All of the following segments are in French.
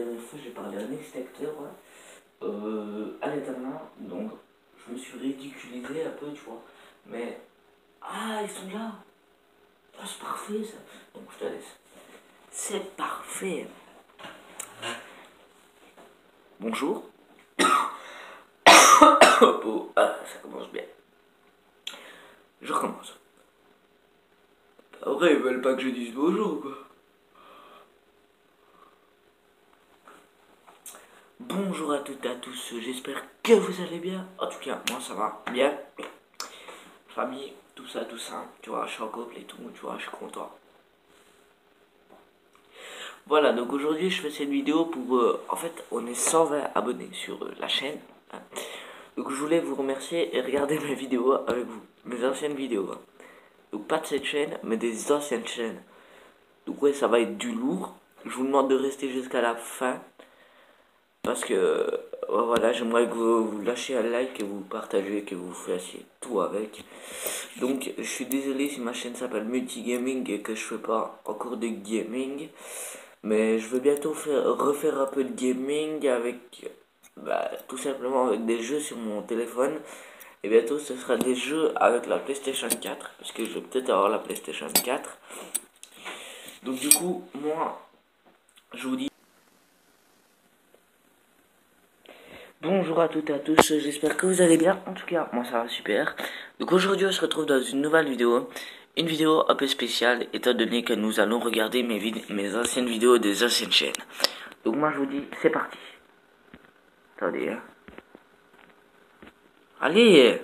dernière fois, j'ai parlé à un inspecteur à l'internat, donc je me suis ridiculisé un peu, tu vois. Mais, ah, ils sont là. Ah, c'est parfait ça. Donc je te laisse. C'est parfait. Bonjour. Oh, ah, ça commence bien. Je recommence. Après, ils veulent pas que je dise bonjour, quoi. Bonjour à toutes et à tous, j'espère que vous allez bien. En tout cas, moi ça va bien. Famille, tout ça, tu vois, je suis en couple et tout, tu vois, je suis content. Voilà, donc aujourd'hui je fais cette vidéo pour... en fait, on est 120 abonnés sur la chaîne. Hein. Donc je voulais vous remercier et regarder mes vidéos avec vous, mes anciennes vidéos. Hein. Donc pas de cette chaîne, mais des anciennes chaînes. Donc ouais, ça va être du lourd. Je vous demande de rester jusqu'à la fin. Parce que voilà, j'aimerais que vous lâchiez un like, que vous partagez, que vous fassiez tout avec. Donc je suis désolé si ma chaîne s'appelle Multigaming et que je fais pas encore de gaming. Mais je veux bientôt refaire un peu de gaming avec tout simplement avec des jeux sur mon téléphone. Et bientôt ce sera des jeux avec la PlayStation 4. Parce que je vais peut-être avoir la PlayStation 4. Donc du coup, moi, je vous dis... Bonjour à toutes et à tous, j'espère que vous allez bien, en tout cas moi ça va super. Donc aujourd'hui on se retrouve dans une nouvelle vidéo, une vidéo un peu spéciale étant donné que nous allons regarder mes anciennes vidéos des anciennes chaînes. Donc moi je vous dis c'est parti. Attendez hein. Allez.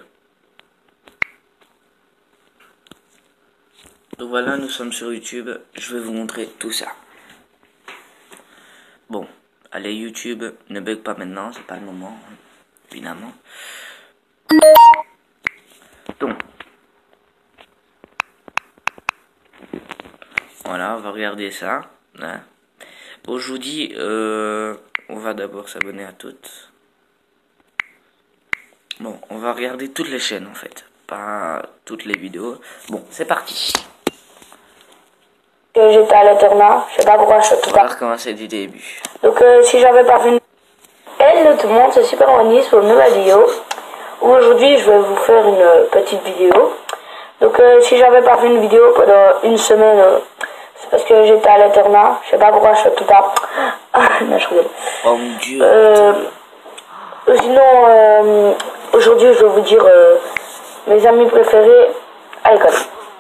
Donc voilà, nous sommes sur YouTube, je vais vous montrer tout ça. Bon, allez YouTube, ne bug pas maintenant, c'est pas le moment, évidemment. Donc, voilà, on va regarder ça. Hein. Bon, je vous dis, on va d'abord s'abonner à toutes. Bon, on va regarder toutes les chaînes en fait, pas toutes les vidéos. Bon, c'est parti. J'étais à l'internat, je sais pas pourquoi je suis tout On va recommencer du début. Donc si j'avais pas fait une... Hello tout le monde, c'est Super Wendy pour une nouvelle vidéo. Aujourd'hui je vais vous faire une petite vidéo. Donc si j'avais pas fait une vidéo pendant une semaine, c'est parce que j'étais à l'internat, je sais pas pourquoi je suis tout tard. Non, je rigole. Oh mon dieu. Sinon, aujourd'hui je vais vous dire mes amis préférés à l'école.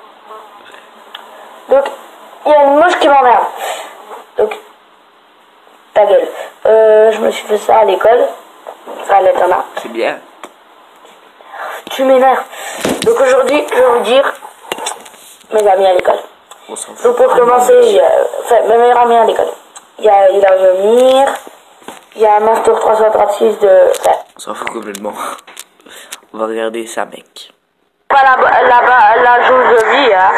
Donc, il y a une mouche qui m'emmerde. Donc, ta gueule. Je me suis fait ça à l'école, à l'internat. C'est bien. Tu m'énerves. Donc aujourd'hui, je vais vous dire mes amis à l'école. Donc pour commencer, mes meilleurs amis à l'école. Il y a Venir, il y a Master 336 de... On s'en fout complètement. On va regarder ça, mec. Pas la joueuse de vie, hein.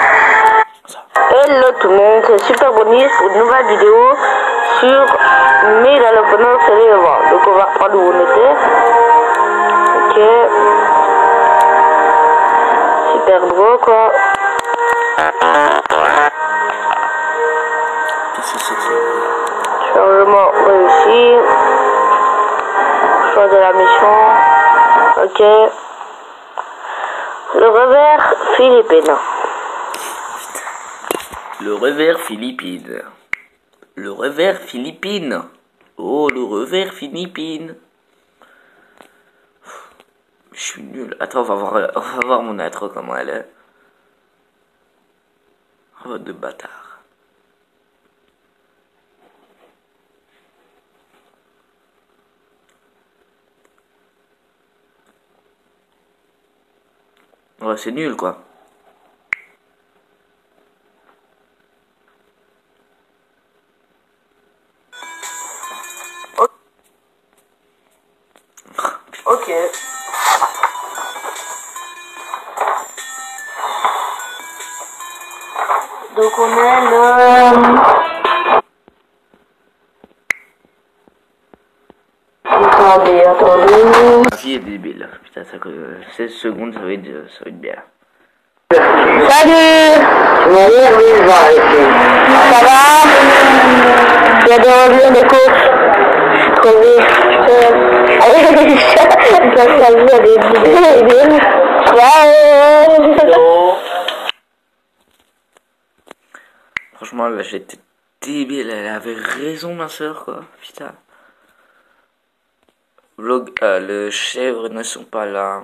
Hello tout le monde, c'est Super Bonus pour une nouvelle vidéo sur 1000 entrepreneurs sur les ventes. Donc on va reprendre où on était. Ok. Super beau quoi. Qu'est-ce que c'est que ça? Changement réussi. Choix de la mission. Ok. Le revers philippin. Le revers Philippines. Le revers Philippines. Oh, le revers Philippines. Je suis nul. Attends, on va voir mon intro, comment elle est. Oh, de bâtard. Ouais, c'est nul, quoi. Ok. Donc on est le... Attendez. La fille est débile. Putain, 16 secondes, ça va être bien. Salut. Oui, oui, je vais arrêter. Ça va? Il y a des revues, des courses. Crevé. Allez, ça vie à des vidéos. Ouais. Franchement, là, j'étais débile. Elle avait raison, ma soeur, quoi. Putain. Vlog, les chèvres ne sont pas là.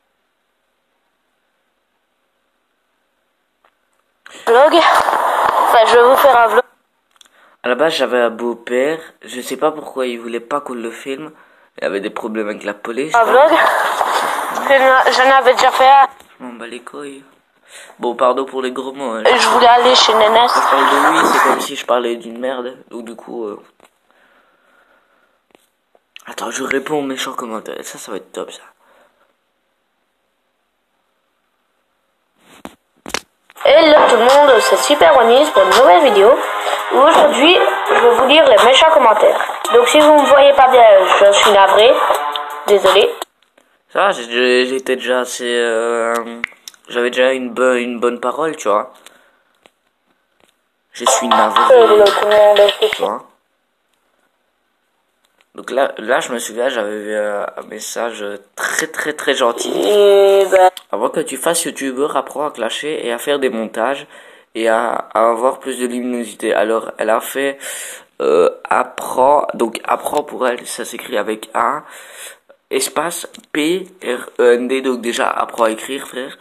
Vlog. Enfin, je vais vous faire un vlog. À la base, j'avais un beau-père. Je sais pas pourquoi il voulait pas qu'on le filme. Il avait des problèmes avec la police. Un vlog. J'en avais déjà fait un. Je m'en bats les couilles. Bon, pardon pour les gros mots. Hein. Je voulais aller chez Nénès. Quand je parle de lui, c'est comme si je parlais d'une merde. Donc du coup... Attends, je réponds aux méchants commentaires. Ça va être top, ça. Hello tout le monde, c'est Super Onis pour une nouvelle vidéo. Aujourd'hui, je vais vous lire les méchants commentaires. Donc si vous ne me voyez pas bien, je suis navré. Désolé. Ça, j'étais déjà assez... J'avais déjà une bonne parole, tu vois. Je suis navré. Hello tout le monde, Tu vois. Donc là, je me souviens, j'avais vu un message très gentil. Et ben... Avant que tu fasses youtubeur, apprends à clasher et à faire des montages et à avoir plus de luminosité. Alors, elle a fait apprends. Donc, apprends pour elle, ça s'écrit avec A, espace P, R, E, N, D. Donc, déjà, apprends à écrire, frère.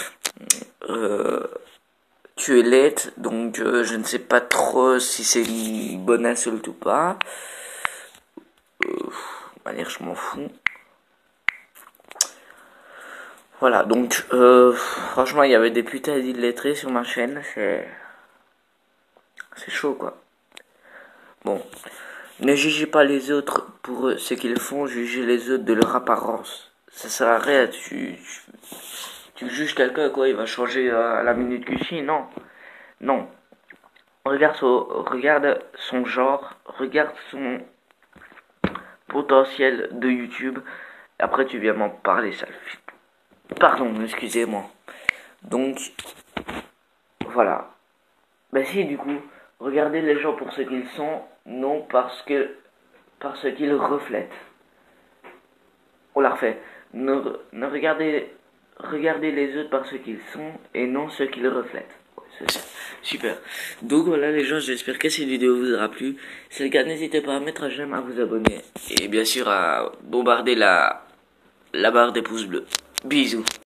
Tu es laide, donc je ne sais pas trop si c'est une bonne insulte ou pas. De manière, je m'en fous. Voilà, donc franchement, il y avait des putains d'illettrés sur ma chaîne, c'est chaud, quoi. Bon, ne jugez pas les autres pour ce qu'ils font, jugez les autres de leur apparence. Ça sert à rien, tu juges quelqu'un, quoi, il va changer à la minute que si, non. Non. Regarde son genre, regarde son potentiel de YouTube, et après tu viens m'en parler, sale fille. Pardon, excusez-moi. Donc, voilà. Ben si, du coup, regardez les gens pour ce qu'ils sont, non parce qu'ils reflètent. On la refait. Regardez les autres par ce qu'ils sont et non ce qu'ils reflètent. Ouais, c'est ça. Super. Donc voilà les gens, j'espère que cette vidéo vous aura plu. Si c'est le cas, n'hésitez pas à mettre un j'aime, à vous abonner et bien sûr à bombarder la barre des pouces bleus. Bisous.